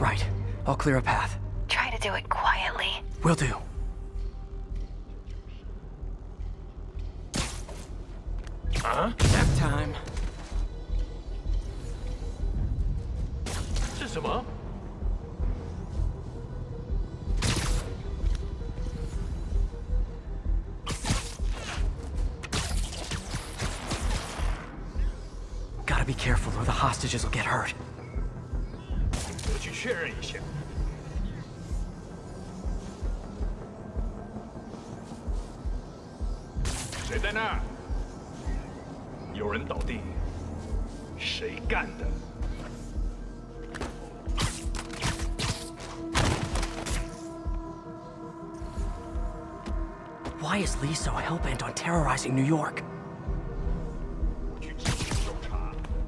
Right. I'll clear a path. Try to do it quietly. Will do. Nap time. 是什么？ Gotta be careful or the hostages will get hurt. 我去确认一下。谁在那儿？有人倒地，谁干的？ Why is Lee so hell-bent on terrorizing New York? 我去继续搜查。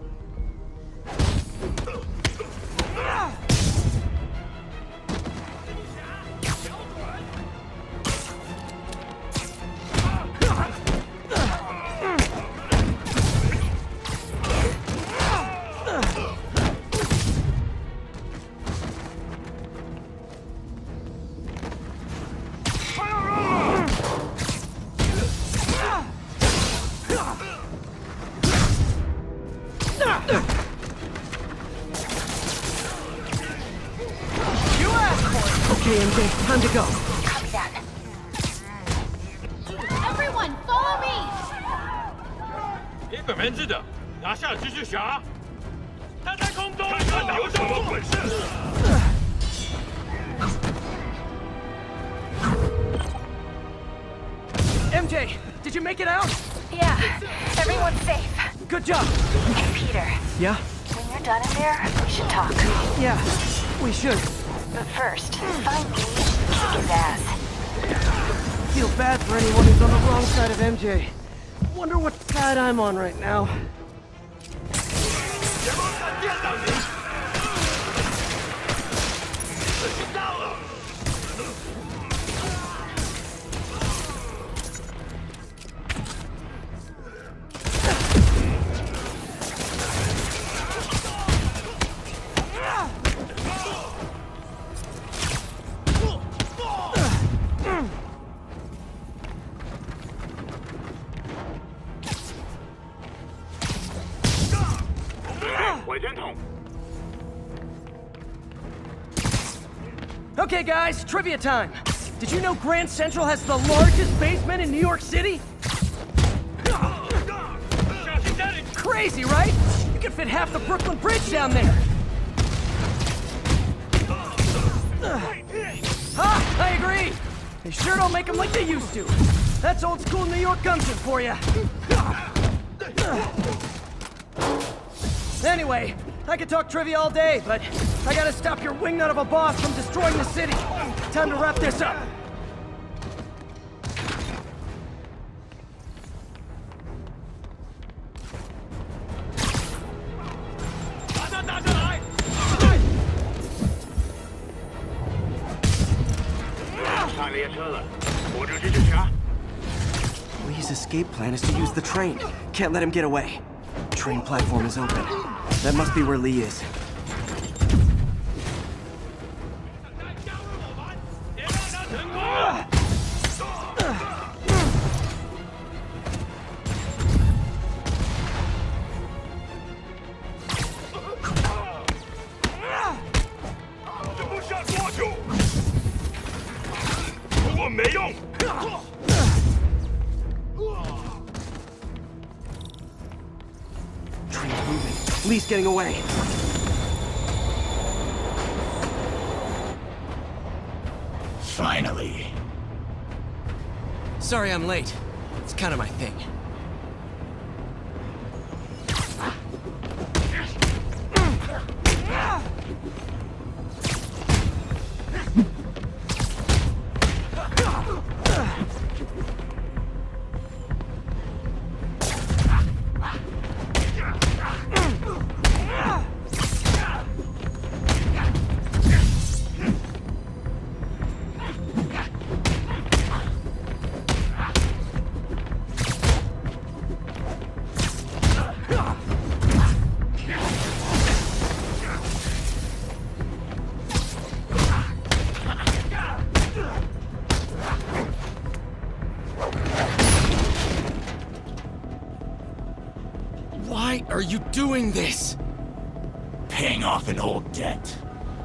Okay, MJ, time to go. Copy that. Everyone, follow me! 一个人质的，拿下蜘蛛侠。他在空中，看他有什么本事。 MJ, did you make it out? Yeah, everyone's safe. Good job. Hey, Peter. Yeah? When you're done in there, we should talk. Yeah, we should. But first, find me, kick his ass. Feel bad for anyone who's on the wrong side of MJ. Wonder what side I'm on right now. 别光闪电到你！时间到了。 Okay, guys, trivia time. Did you know Grand Central has the largest basement in New York City? Crazy, right? You could fit half the Brooklyn Bridge down there. Ha! I agree. They sure don't make them like they used to. That's old school New York gumption for you. Anyway, I could talk trivia all day, but I gotta stop your wingnut of a boss from destroying the city. Time to wrap this up. Lee's escape plan is to use the train. Can't let him get away. Train platform is open. That must be where Lee is. Train moving. Lee's getting away. Finally. Sorry I'm late. It's kind of my thing. Why are you doing this? Paying off an old debt.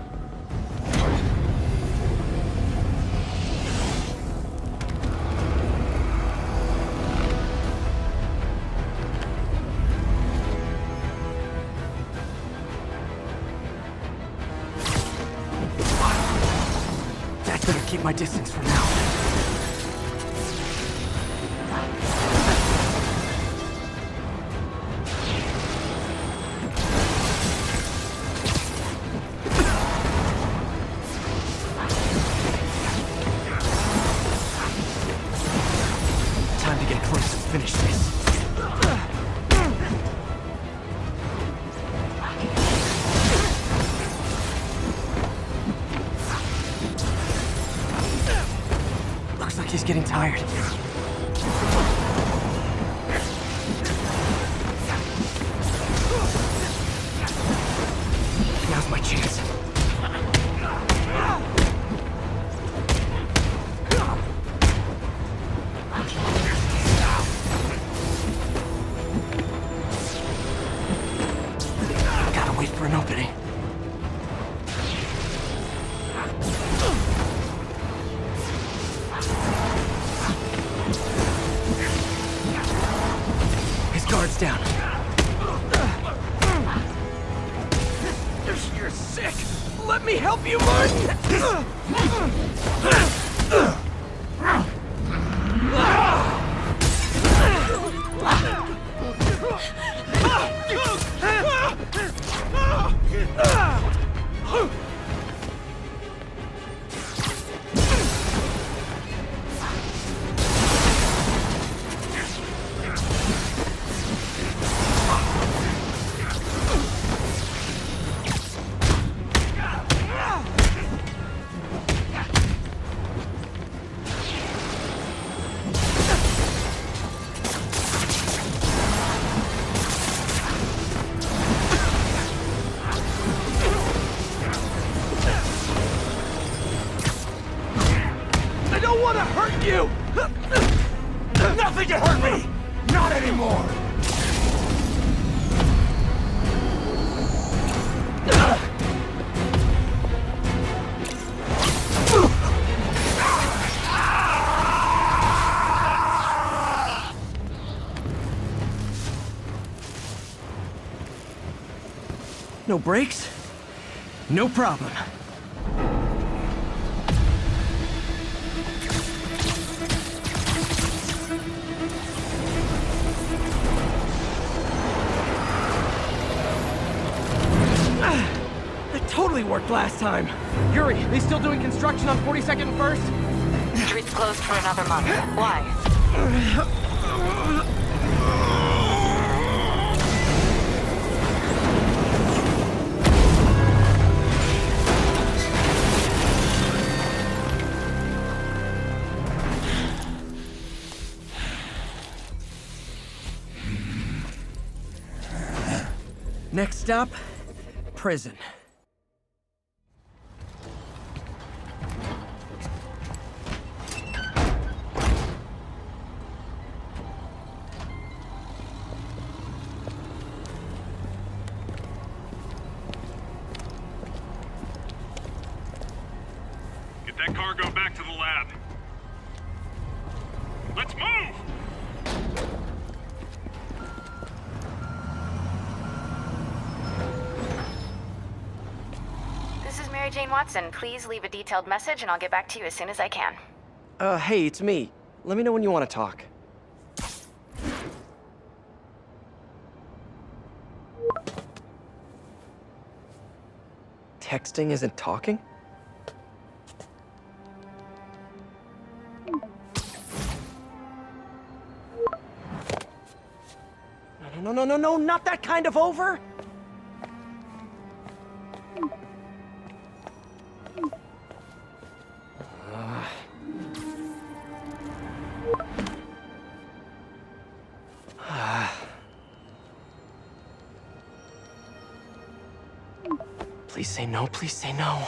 That better keep my distance for now. Time to get close and finish this. Looks like he's getting tired. Now's my chance. Gotta wait for an opening. His guard's down. You're sick. Let me help you, Martin. I don't want to hurt you! Nothing can hurt me! Not anymore! No brakes? No problem. That totally worked last time. Yuri, they still doing construction on 42nd and 1st? Street's closed for another month. Why? Next stop, prison. Get that cargo back to the lab. Let's move! This is Mary Jane Watson. Please leave a detailed message and I'll get back to you as soon as I can. Hey, it's me. Let me know when you want to talk. Texting isn't talking? No, not that kind of over! Please say no, please say no.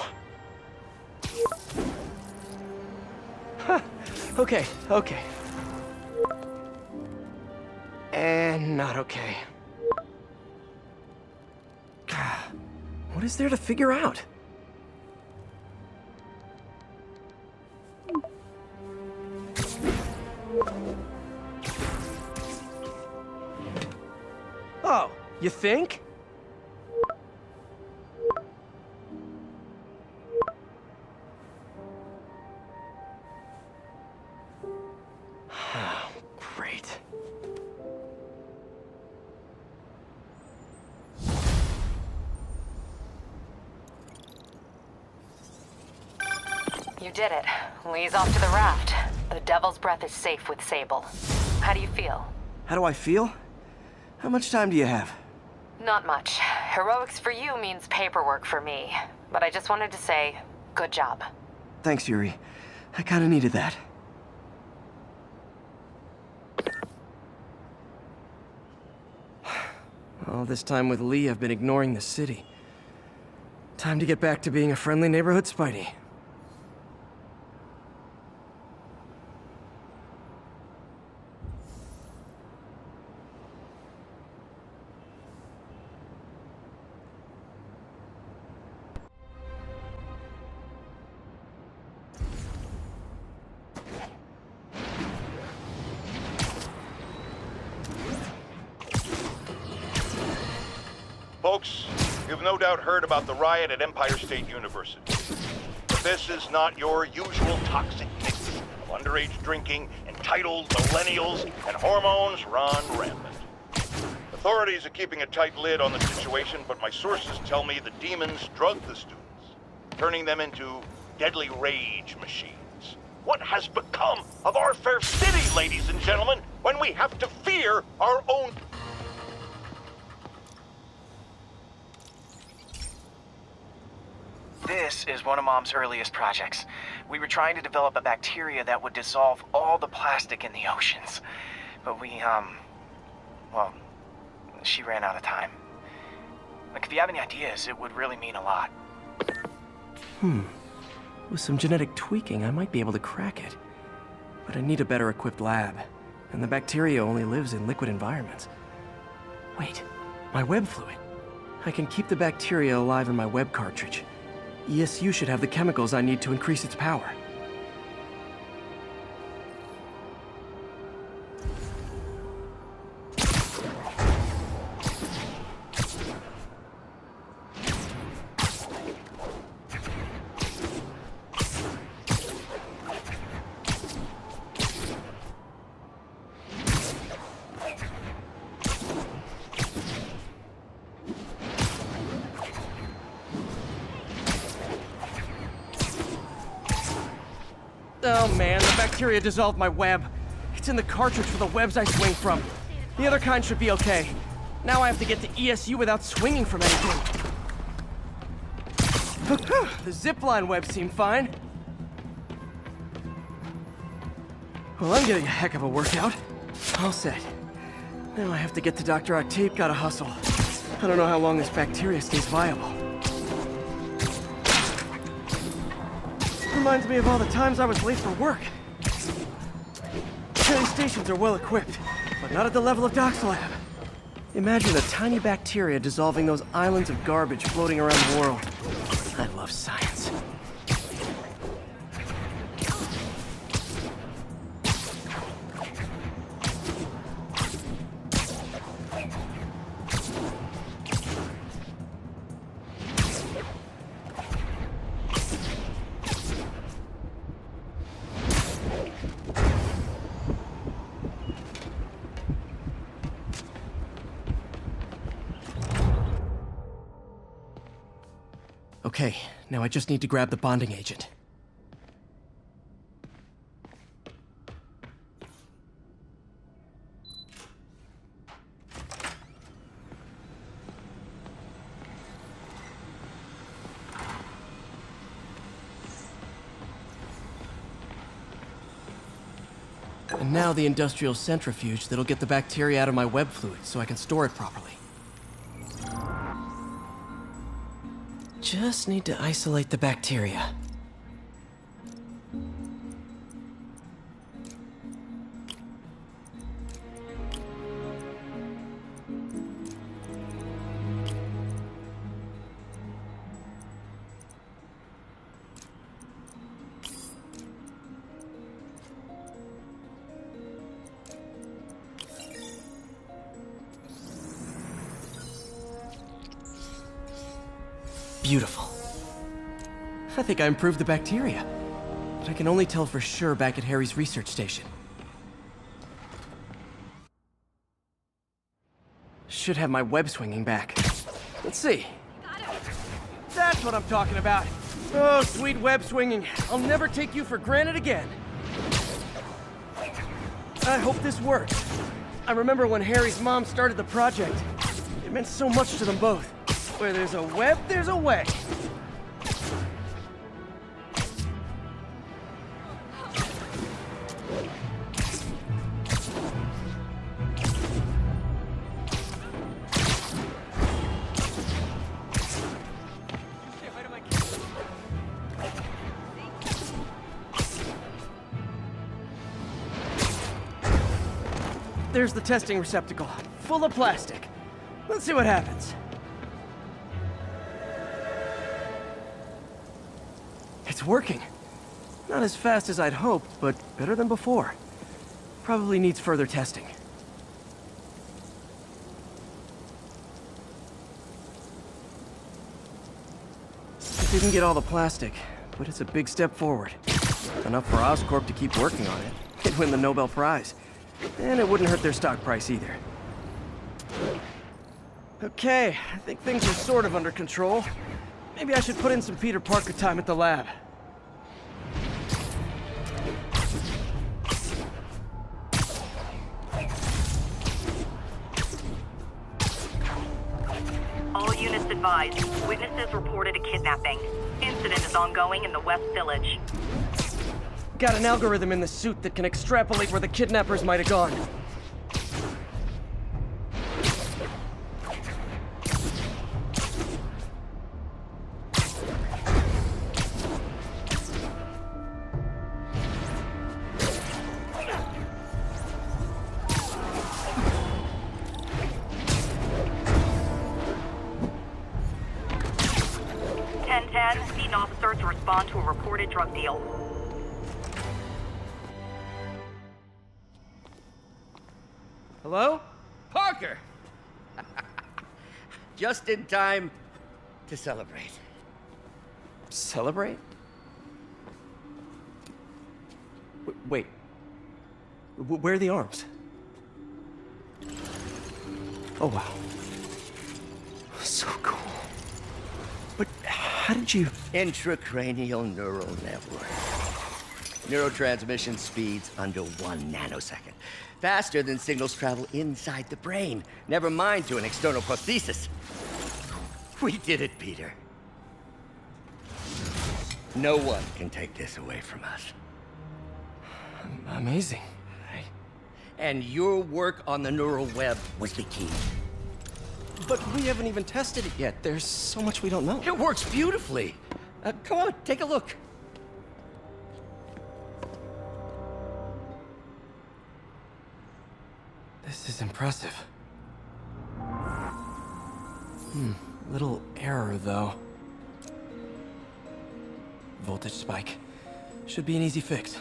Okay. Okay. And not okay. What is there to figure out? Oh, you think? Great. You did it. Lee's off to the raft. The Devil's Breath is safe with Sable. How do you feel? How do I feel? How much time do you have? Not much. Heroics for you means paperwork for me. But I just wanted to say, good job. Thanks, Yuri. I kinda needed that. All this time with Lee, I've been ignoring the city. Time to get back to being a friendly neighborhood Spidey. Folks, you've no doubt heard about the riot at Empire State University. But this is not your usual toxic mix of underage drinking, entitled millennials, and hormones run rampant. Authorities are keeping a tight lid on the situation, but my sources tell me the demons drug the students, turning them into deadly rage machines. What has become of our fair city, ladies and gentlemen, when we have to fear our own... This is one of Mom's earliest projects. We were trying to develop a bacteria that would dissolve all the plastic in the oceans. But well, she ran out of time. Like, if you have any ideas, it would really mean a lot. With some genetic tweaking, I might be able to crack it. But I need a better equipped lab. And the bacteria only lives in liquid environments. Wait, my web fluid. I can keep the bacteria alive in my web cartridge. ESU should have the chemicals I need to increase its power. Oh man, the bacteria dissolved my web. It's in the cartridge for the webs I swing from. The other kind should be okay. Now I have to get to ESU without swinging from anything. The zipline webs seem fine. Well, I'm getting a heck of a workout. All set. Now I have to get to Dr. Octave, gotta hustle. I don't know how long this bacteria stays viable. Reminds me of all the times I was late for work. Train stations are well equipped, but not at the level of Doc's lab. Imagine a tiny bacteria dissolving those islands of garbage floating around the world. I love science. Okay, now I just need to grab the bonding agent. And now the industrial centrifuge that'll get the bacteria out of my web fluid so I can store it properly. Just need to isolate the bacteria. Beautiful. I think I improved the bacteria. But I can only tell for sure back at Harry's research station. Should have my web swinging back. Let's see. That's what I'm talking about. Oh, sweet web swinging. I'll never take you for granted again. I hope this works. I remember when Harry's mom started the project. It meant so much to them both. Where there's a web, there's a way. There's the testing receptacle, full of plastic. Let's see what happens. It's working. Not as fast as I'd hoped, but better than before. Probably needs further testing. It didn't get all the plastic, but it's a big step forward. Enough for Oscorp to keep working on it. It'd win the Nobel Prize. And it wouldn't hurt their stock price either. Okay, I think things are sort of under control. Maybe I should put in some Peter Parker time at the lab. All units advised. Witnesses reported a kidnapping. Incident is ongoing in the West Village. Got an algorithm in the suit that can extrapolate where the kidnappers might have gone. Need an officer to respond to a reported drug deal. Hello? Parker! Just in time to celebrate. Celebrate? Wait. Where are the arms? Oh, wow. So cool. But how did you... Intracranial neural network. Neurotransmission speeds under 1 nanosecond. Faster than signals travel inside the brain. Never mind to an external prosthesis. We did it, Peter. No one can take this away from us. Amazing. And your work on the neural web was the key. But we haven't even tested it yet. There's so much we don't know. It works beautifully. Come on, take a look. This is impressive. Little error, though. Voltage spike. Should be an easy fix.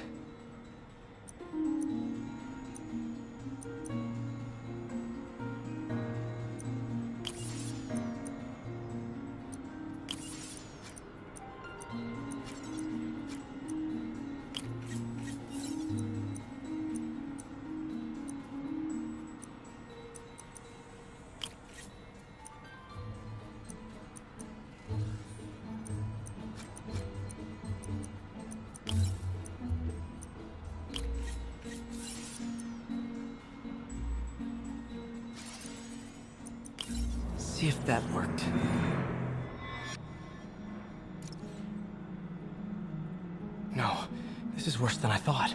See if that worked. No, this is worse than I thought.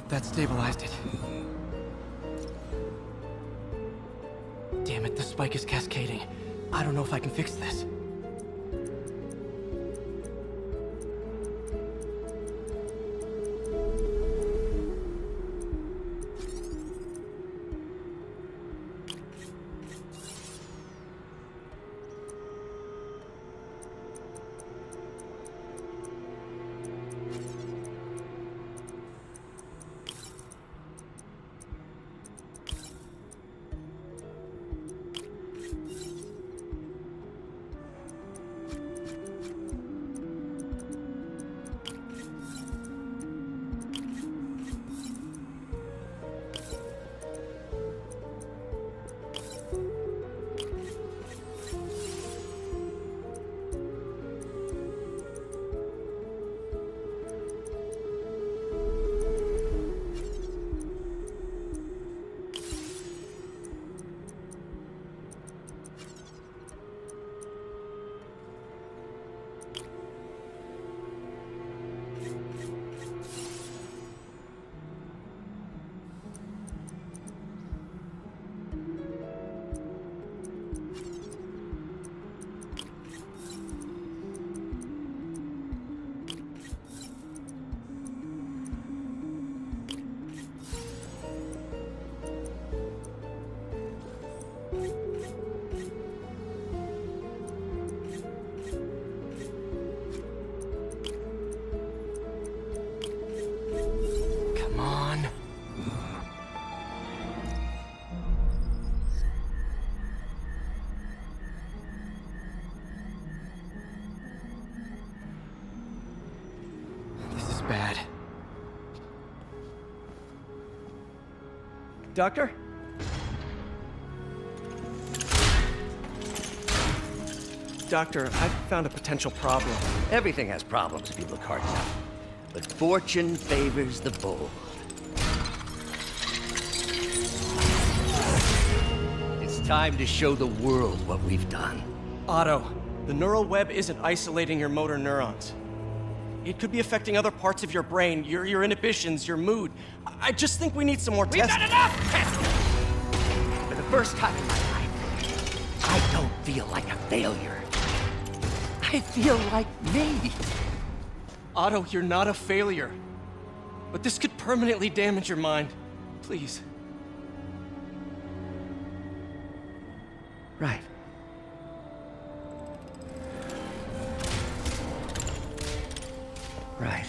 That stabilized it. Damn it, the spike is cascading. I don't know if I can fix this. Bad. Doctor? Doctor, I found a potential problem. Everything has problems if you look hard enough. But fortune favors the bold. It's time to show the world what we've done. Otto, the neural web isn't isolating your motor neurons. It could be affecting other parts of your brain, your inhibitions, your mood. I just think we need some more tests. We've got enough testing! For the first time in my life, I don't feel like a failure. I feel like me. Otto, you're not a failure. But this could permanently damage your mind. Please. Right. Right.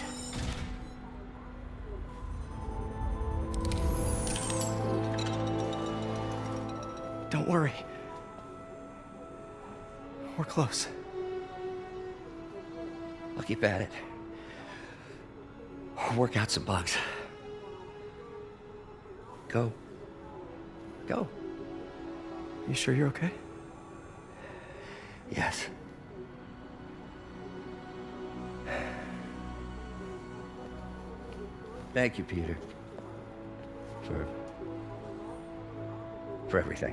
Don't worry. We're close. I'll keep at it. Work out some bugs. Go. Go. You sure you're okay? Yes. Thank you, Peter. For everything.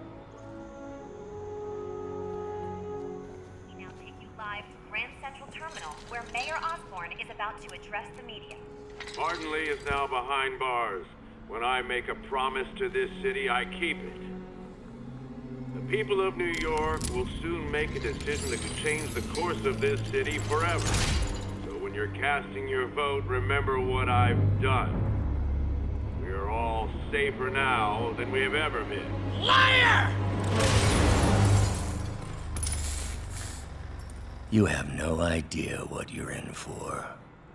We now take you live to Grand Central Terminal, where Mayor Osborn is about to address the media. Martin Lee is now behind bars. When I make a promise to this city, I keep it. The people of New York will soon make a decision that could change the course of this city forever. So when you're casting your vote, remember what I've done. We are all safer now than we have ever been. Liar! You have no idea what you're in for.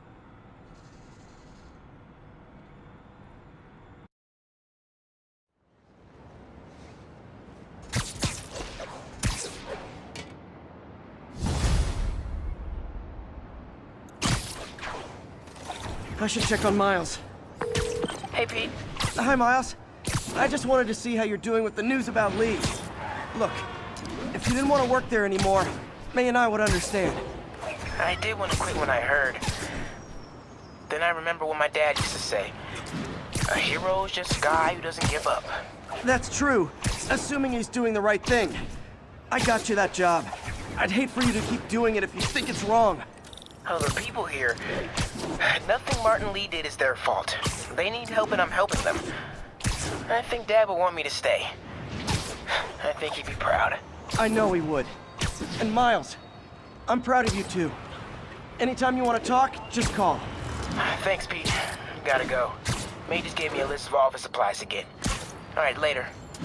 I should check on Miles. Hey, Pete. Hi, Miles. I just wanted to see how you're doing with the news about Lee. Look, if you didn't want to work there anymore, May and I would understand. I did want to quit when I heard. Then I remember what my dad used to say. A hero is just a guy who doesn't give up. That's true, assuming he's doing the right thing. I got you that job. I'd hate for you to keep doing it if you think it's wrong. Oh, the people here, Nothing Martin Lee did is their fault. They need help and I'm helping them. I think Dad will want me to stay. I think he'd be proud. I know he would. And Miles, I'm proud of you too. Anytime you want to talk, just call. Thanks, Pete. Gotta go. May just gave me a list of all of his supplies to get. All right, later.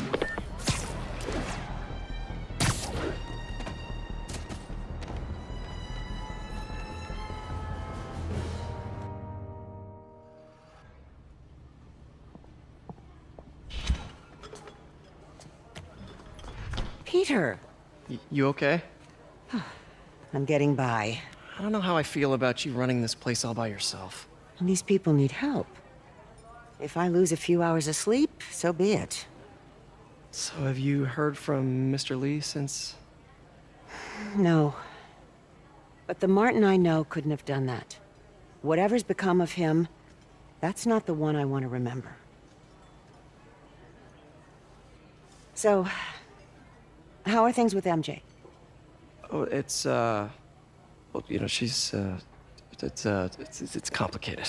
Peter! You okay? I'm getting by. I don't know how I feel about you running this place all by yourself. And these people need help. If I lose a few hours of sleep, so be it. So have you heard from Mr. Lee since? No. But the Martin I know couldn't have done that. Whatever's become of him, that's not the one I want to remember. So, how are things with MJ? Oh, it's, well, you know, she's, it's complicated.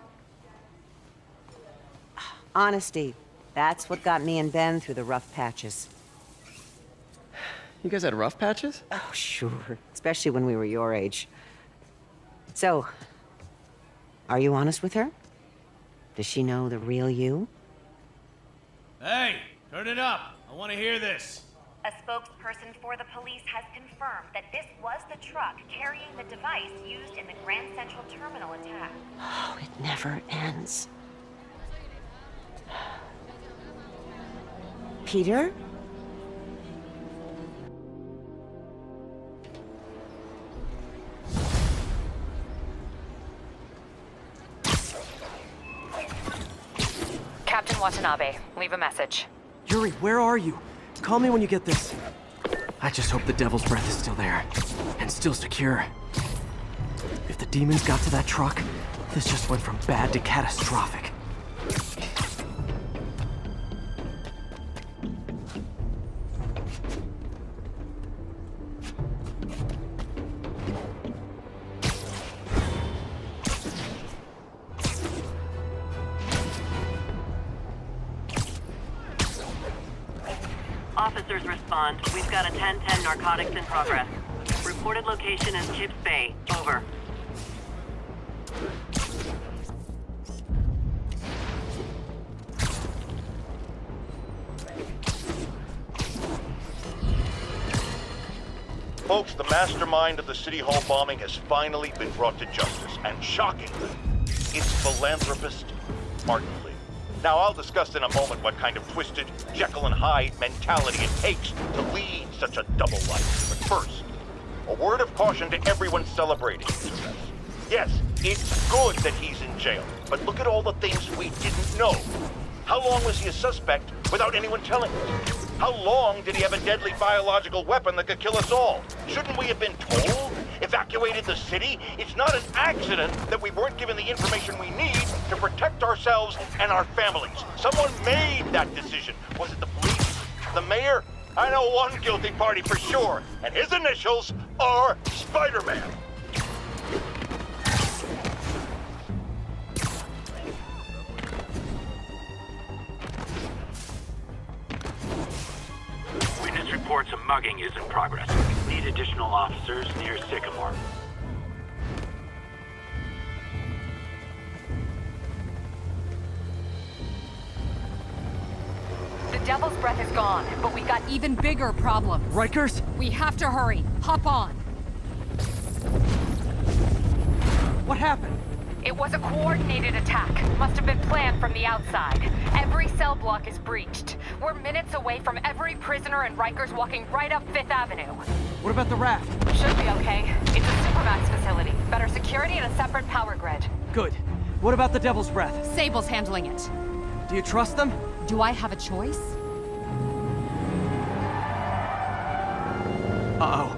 Honesty. That's what got me and Ben through the rough patches. You guys had rough patches? Oh, sure. Especially when we were your age. So, are you honest with her? Does she know the real you? Hey, turn it up. I want to hear this. A spokesperson for the police has confirmed that this was the truck carrying the device used in the Grand Central Terminal attack. Oh, it never ends. Peter? Captain Watanabe, leave a message. Yuri, where are you? Call me when you get this. I just hope the Devil's Breath is still there. And still secure. If the demons got to that truck, this just went from bad to catastrophic. Officers respond. We've got a 10-10 narcotics in progress. Reported location is Chips Bay. Over. Folks, the mastermind of the City Hall bombing has finally been brought to justice, and shockingly, it's philanthropist Martin Lee. Now, I'll discuss in a moment what kind of twisted Jekyll and Hyde mentality it takes to lead such a double life. But first, a word of caution to everyone celebrating his arrest. Yes, it's good that he's in jail, but look at all the things we didn't know. How long was he a suspect without anyone telling us? How long did he have a deadly biological weapon that could kill us all? Shouldn't we have been told? Evacuated the city? It's not an accident that we weren't given the information we need to protect ourselves and our families. Someone made that decision. Was it the police? The mayor? I know one guilty party for sure, and his initials are Spider-Man. Witness reports a mugging is in progress. Need additional officers near Sycamore. The Devil's Breath is gone, but we got even bigger problems. Rikers? We have to hurry. Hop on. What happened? It was a coordinated attack. Must have been planned from the outside. Every cell block is breached. We're minutes away from every prisoner and Rikers walking right up 5th Avenue. What about the raft? Should be okay. It's a Supermax facility. Better security and a separate power grid. Good. What about the Devil's Breath? Sable's handling it. Do you trust them? Do I have a choice? Uh-oh.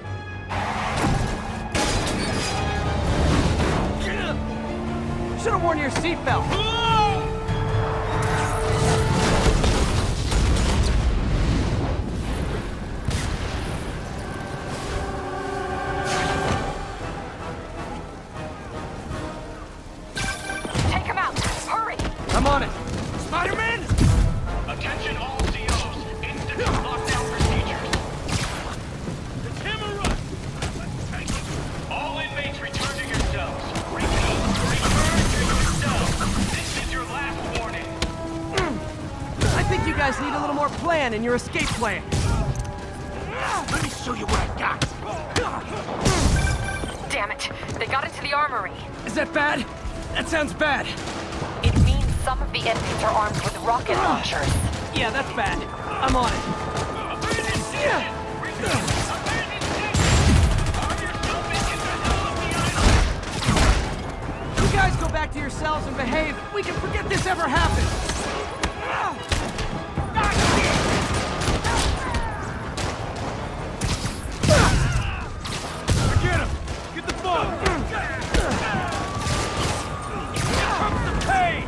Should have worn your seatbelt. can and your escape plan. Let me show you what I got. Damn it. They got into the armory. Is that bad? That sounds bad. It means some of the inmates are armed with rocket launchers. Yeah, that's bad. I'm on it. You guys go back to your cells and behave. We can forget this ever happened. Get him! Get the ball! Here comes the pain!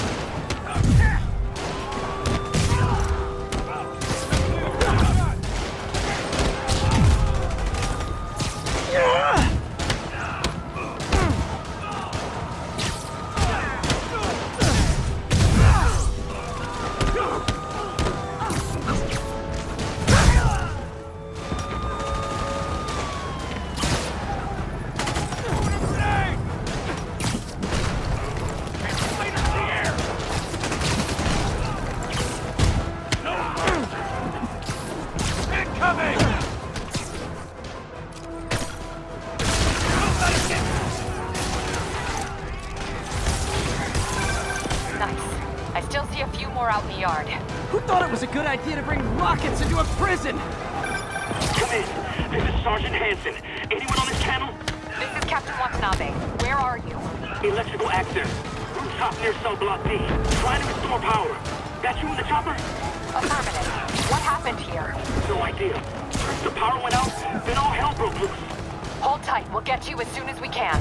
Who thought it was a good idea to bring rockets into a prison? Come in. This is Sergeant Hansen. Anyone on this channel? This is Captain Watanabe. Where are you? Electrical access. Rooftop near cell block D. Trying to restore power. That you in the chopper? Affirmative. What happened here? No idea. The power went out, then all hell broke loose. Hold tight. We'll get you as soon as we can.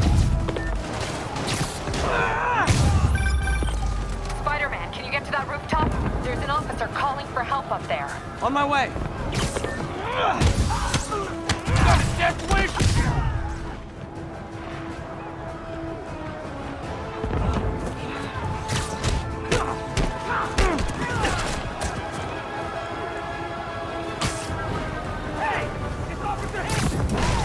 Spider-Man, can you get to that rooftop? There's an officer calling for help up there. On my way. Got a death wish? Hey! It's Officer Hansen!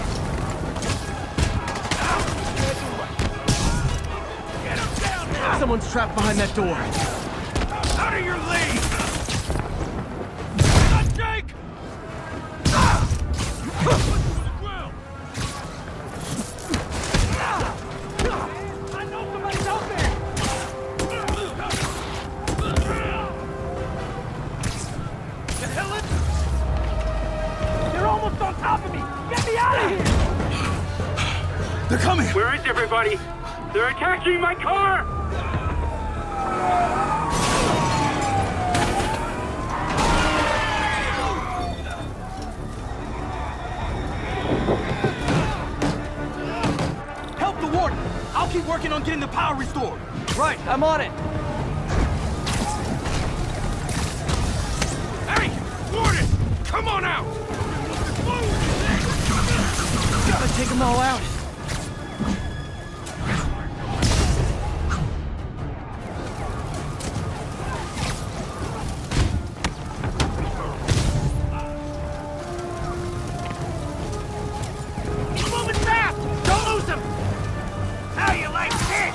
Get him down here! Someone's trapped behind that door. Out of your league! Jake! I know somebody's out there! The hell is... They're almost on top of me! Get me out of here! They're coming! Where is everybody? They're attacking my car! Help the warden! I'll keep working on getting the power restored! Right, I'm on it. Hey! Warden! Come on out! Gotta take them all out. Moving fast! Don't lose him! How you like this?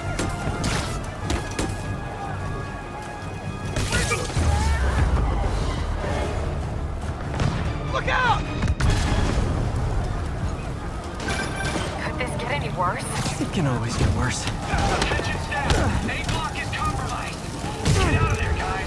Look out! Could this get any worse? It can always get worse. Attention staff! A block is compromised. Get out of there, guys.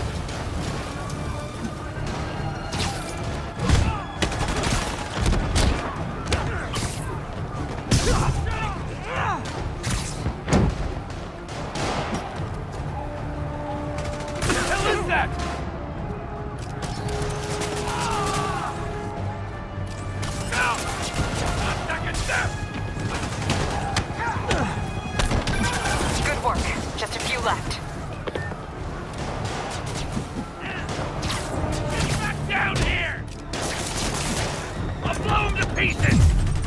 What the hell is that? Now! Second step! Good work. Just a few left. Get back down here! I'll blow him to pieces!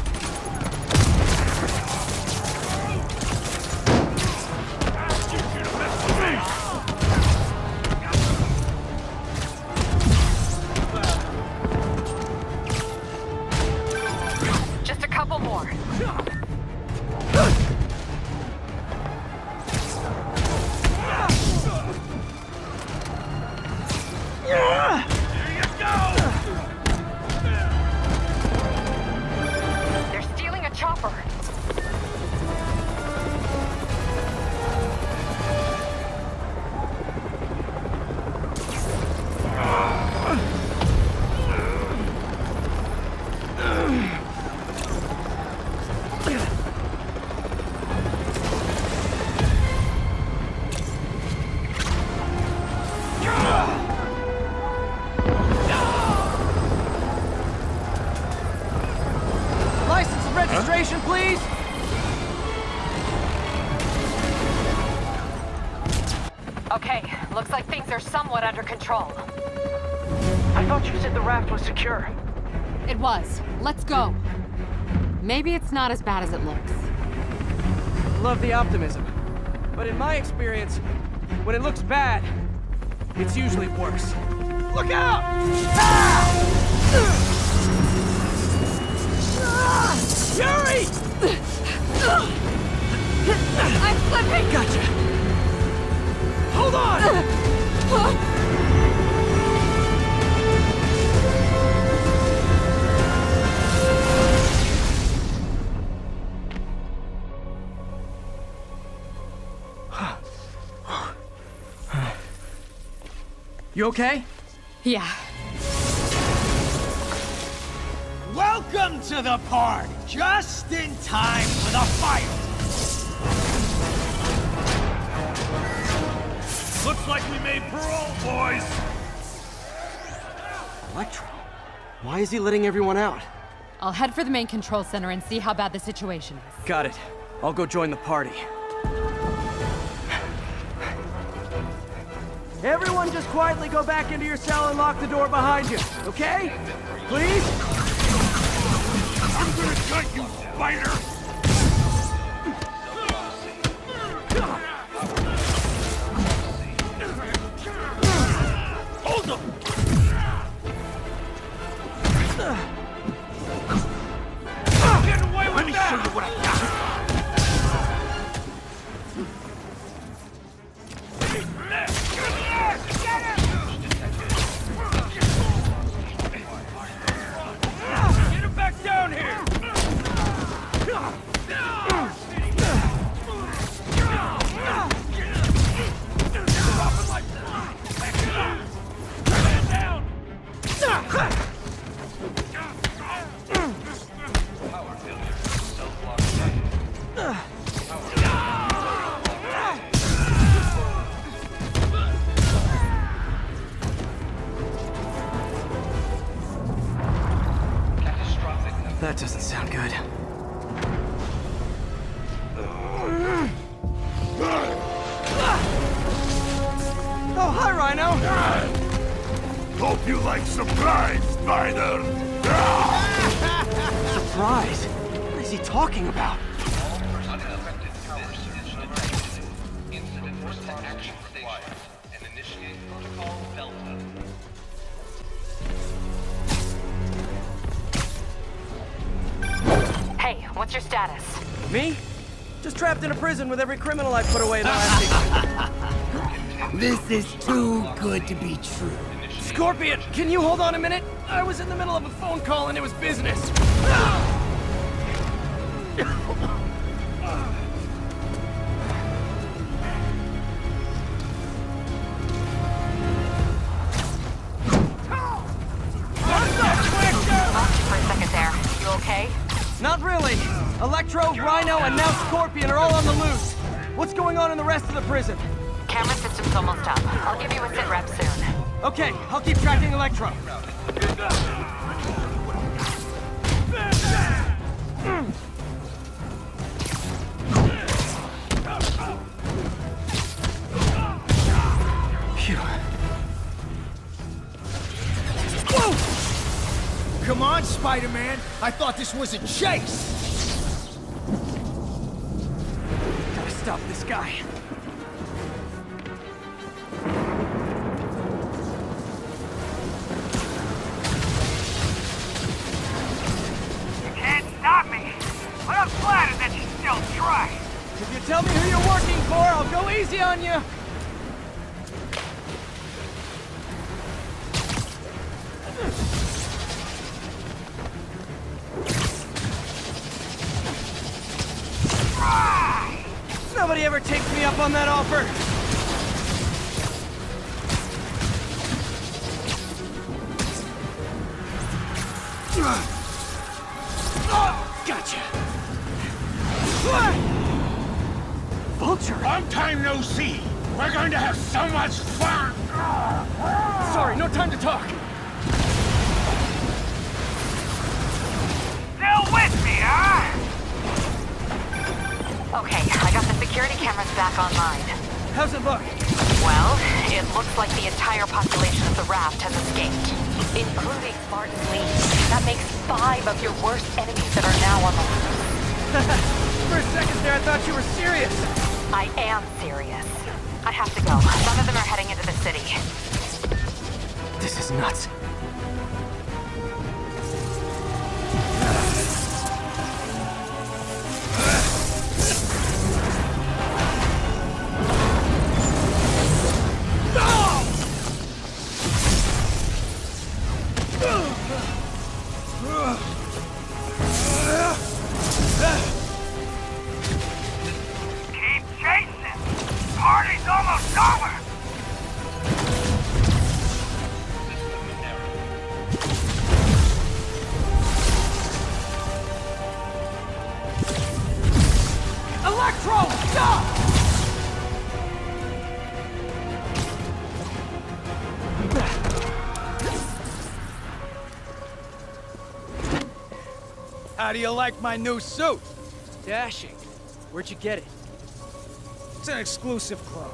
You should have messed with me! Just a couple more. Here you go! Evacuation, please! Okay, looks like things are somewhat under control. I thought you said the raft was secure. It was. Let's go. Maybe it's not as bad as it looks. Love the optimism. But in my experience, when it looks bad, it's usually worse. Look out! Yuri! I'm slipping! Gotcha! Hold on! You okay? Yeah. Welcome to the party! Just in time for the fire! Looks like we made parole, boys! Electro? Why is he letting everyone out? I'll head for the main control center and see how bad the situation is. Got it. I'll go join the party. Everyone just quietly go back into your cell and lock the door behind you, okay? Please? I'm gonna cut you, spider! Hold him! Get away with Let me show you what I got! Get him back down here! That doesn't sound good. Oh, hi, Rhino! Hope you like surprise, Spider! Surprise? What is he talking about? Hey, what's your status? Me? Just trapped in a prison with every criminal I put away in the last 8 years. This is too good to be true. Scorpion, can you hold on a minute? I was in the middle of a phone call and it was business. Not really. Electro, Rhino, and now Scorpion are all on the loose. What's going on in the rest of the prison? Camera system's almost up. I'll give you a sit rep soon. Okay, I'll keep tracking Electro. Phew. Whoa! Come on, Spider-Man! I thought this was a chase! Gotta stop this guy. You can't stop me! But I'm flattered that you still try! If you tell me who you're working for, I'll go easy on you! Nobody ever takes me up on that offer! Gotcha! Vulture! Long time no see! We're going to have so much fun! Sorry, no time to talk! Still with me, huh? termin's back online. How's it look? Well, it looks like the entire population of the raft has escaped, including Martin Lee. That makes 5 of your worst enemies that are now on the loose. For a second there, I thought you were serious. I am serious. I have to go. Some of them are heading into the city. This is nuts. How do you like my new suit? Dashing. Where'd you get it? It's an exclusive club.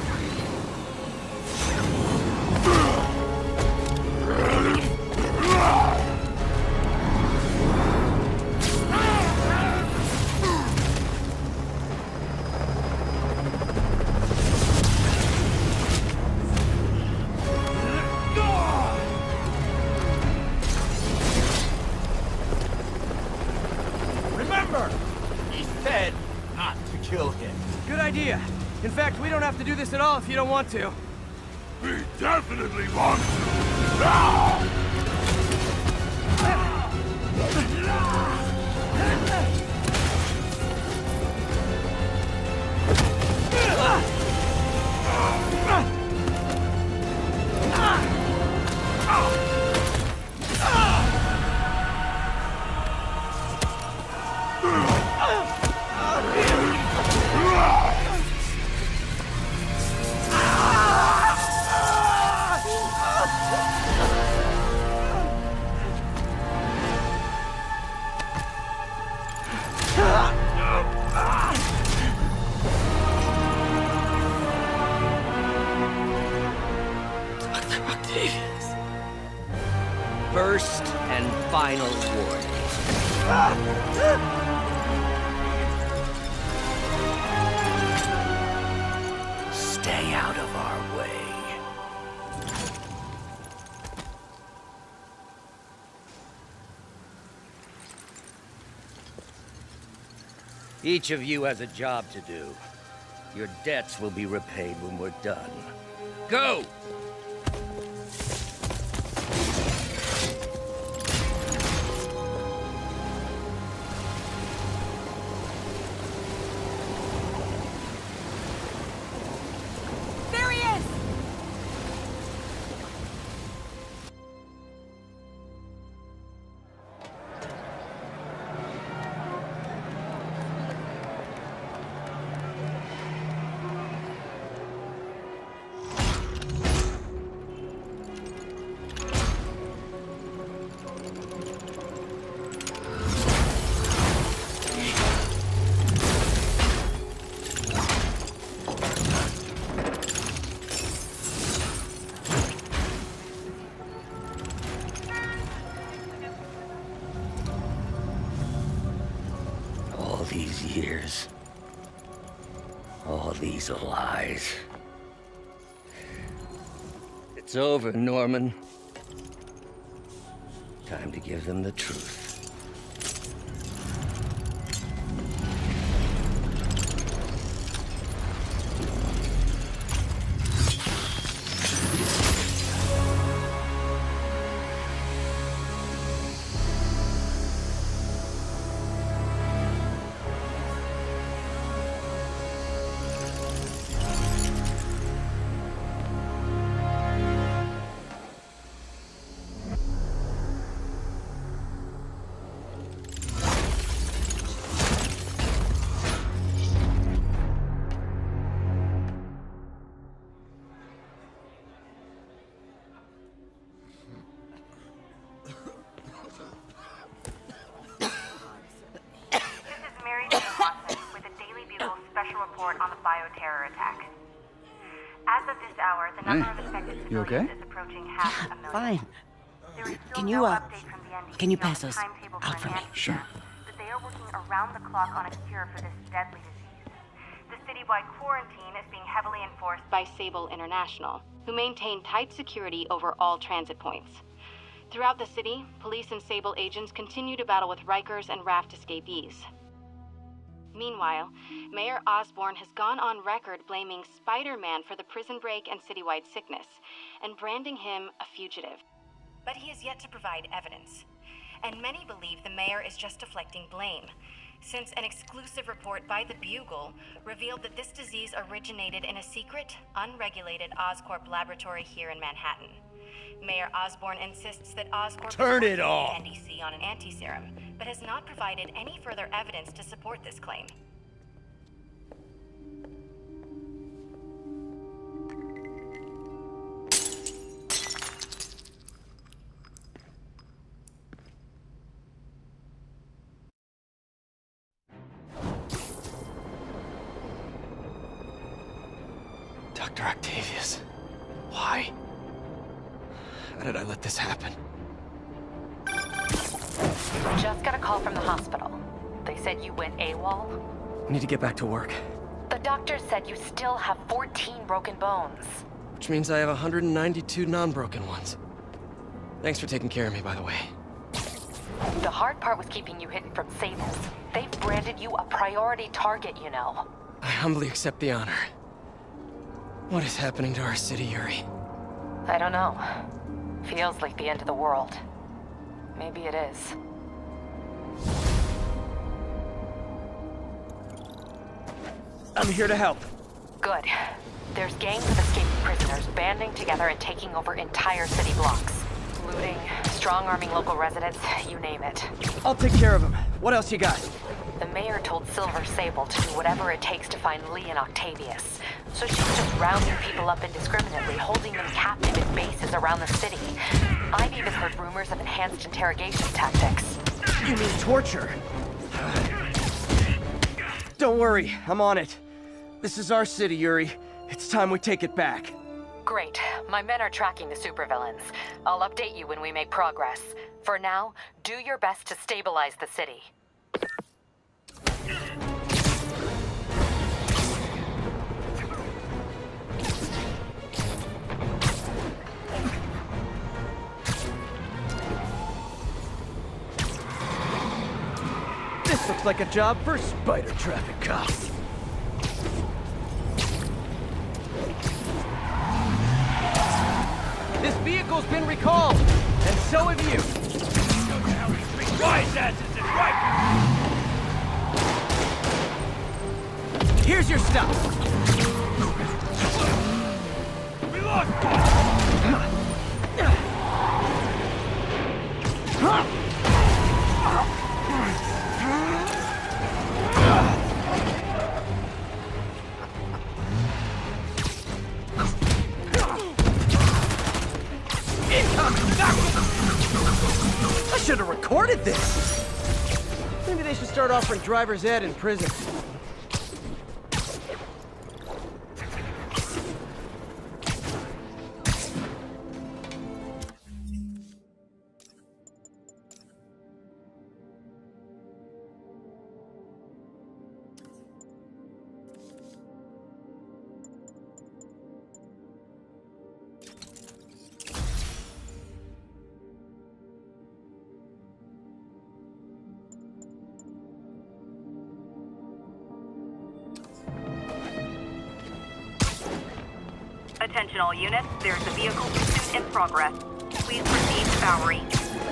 In fact, we don't have to do this at all if you don't want to. We definitely want to! First and final warning. Stay out of our way. Each of you has a job to do. Your debts will be repaid when we're done. Go! These years, all these lies. It's over, Norman. Time to give them the truth. hour, the number of affected civilians is approaching half a million. Fine. There is still Can no you, update from the NDC can you on pass the those timetable out for me? antidote, Sure. but they are working around the clock on a cure for this deadly disease. The citywide quarantine is being heavily enforced by Sable International, who maintain tight security over all transit points. Throughout the city, police and Sable agents continue to battle with Rikers and Raft escapees. Meanwhile, Mayor Osborn has gone on record blaming Spider-Man for the prison break and citywide sickness, and branding him a fugitive. but he has yet to provide evidence. And many believe the mayor is just deflecting blame, since an exclusive report by the Bugle revealed that this disease originated in a secret, unregulated Oscorp laboratory here in Manhattan. Mayor Osborn insists that Oscorp Turn is it working off. with the NDC on an anti-serum, but has not provided any further evidence to support this claim. Dr. Octavius. Why? How did I let this happen? Just got a call from the hospital. They said you went AWOL. I need to get back to work. The doctor said you still have 14 broken bones. Which means I have 192 non-broken ones. Thanks for taking care of me, by the way. The hard part was keeping you hidden from Sables. They've branded you a priority target, you know. I humbly accept the honor. What is happening to our city, Yuri? I don't know. Feels like the end of the world. Maybe it is. I'm here to help. Good. There's gangs of escaped prisoners banding together and taking over entire city blocks. Looting, strong-arming local residents, you name it. I'll take care of him. What else you got? The mayor told Silver Sable to do whatever it takes to find Lee and Octavius. So she's just rounding people up indiscriminately, holding them captive in bases around the city. I've even heard rumors of enhanced interrogation tactics. You mean torture? Don't worry, I'm on it. This is our city, Yuri. It's time we take it back. Great. My men are tracking the supervillains. I'll update you when we make progress. For now, do your best to stabilize the city. This looks like a job for spider traffic cops. This vehicle's been recalled, and so have you. Wise asses and right! Here's your stuff. We lost I should have recorded this. Maybe they should start offering driver's ed in prison. Attention all units, there's a vehicle pursuit in progress. Please proceed to Bowery.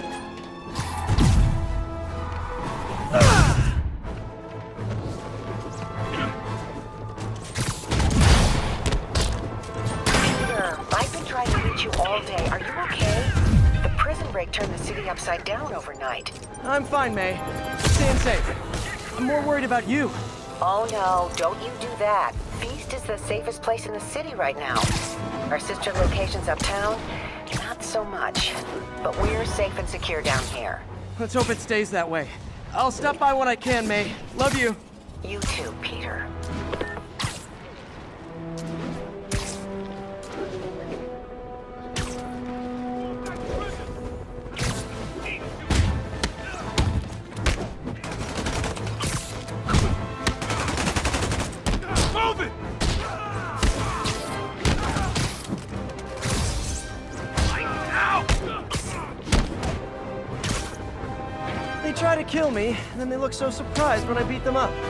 Peter, I've been trying to reach you all day. Are you okay? The prison break turned the city upside down overnight. I'm fine, May. Staying safe. I'm more worried about you. Oh no, don't you do that. Feast is the safest place in the city right now. Our sister locations uptown, not so much. But we're safe and secure down here. Let's hope it stays that way. I'll stop by when I can, May. Love you. You too, Peter. They try to kill me, and then they look so surprised when I beat them up.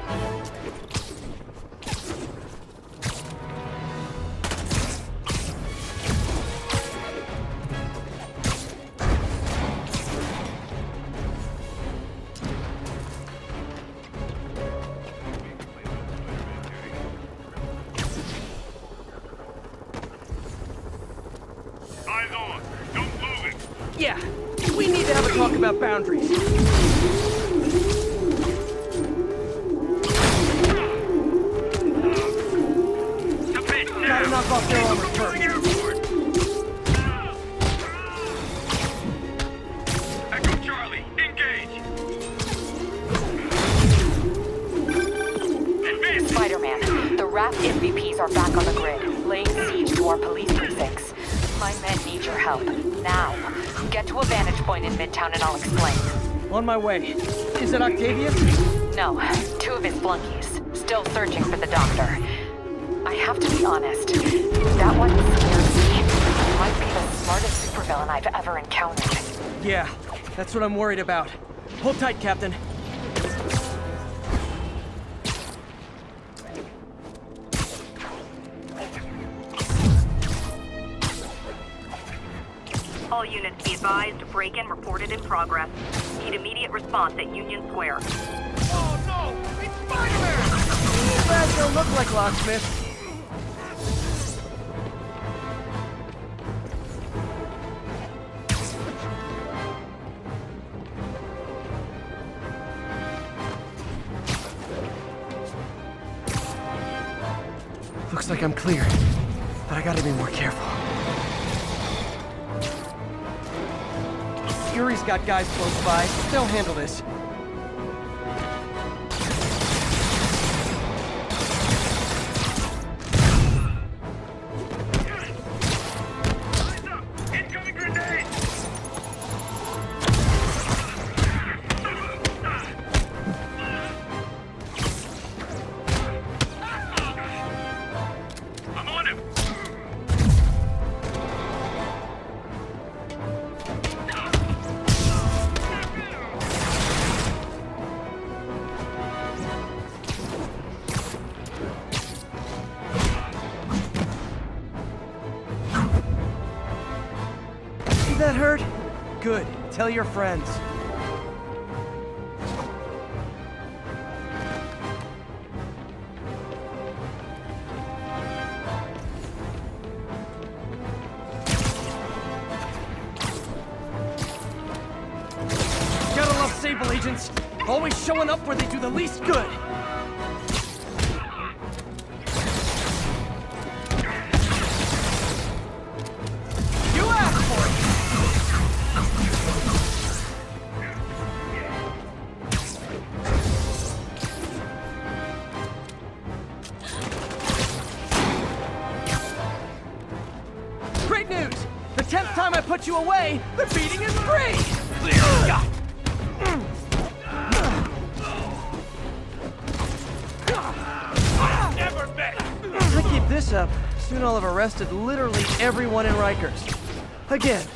Eyes on. Don't move it. Yeah, we need to have a talk about boundaries. Gotta knock off their armor first. Echo Charlie, engage. Spider-Man, the RAF MVPs are back on the grid, laying siege to our police precincts. My men need your help, now. Get to a vantage point in Midtown and I'll explain. On my way. Is it Octavius? No, 2 of his flunkies, still searching for the doctor. I have to be honest, that one scares me. He might be the smartest supervillain I've ever encountered. Yeah, that's what I'm worried about. Hold tight, Captain. All units be advised, break-in reported in progress. Need immediate response at Union Square. Oh no! It's Spider-Man! These guys don't look like locksmiths. Looks like I'm clear, but I gotta be more careful. Yuri's got guys close by. They'll handle this. Incoming grenade! I'm on him! Did that hurt? Good. Tell your friends. Gotta love Sable agents. Always showing up where they do the least good. You asked for it! Great news! The 10th time I put you away, the beating is free! Never bet! If I keep this up, soon I'll have arrested literally everyone in Rikers. Again.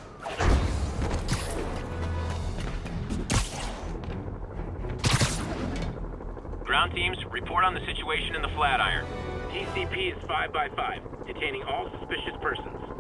Ground teams, report on the situation in the Flatiron. TCP is 5 by 5, detaining all suspicious persons.